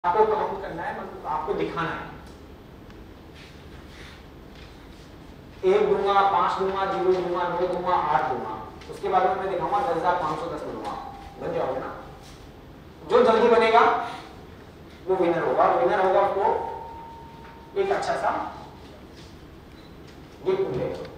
आपको काउंट करना है, मतलब आपको दिखाना है। 1 दूंगा, 5 दूंगा, 0 दूंगा, 9 दूंगा, 8 दूंगा, उसके बाद में मैं दिखाऊंगा 10,510 दूंगा। बन जाओगे ना? जो जल्दी बनेगा वो विनर होगा। विनर होगा उसको एक अच्छा सा गिफ्ट मिलेगा।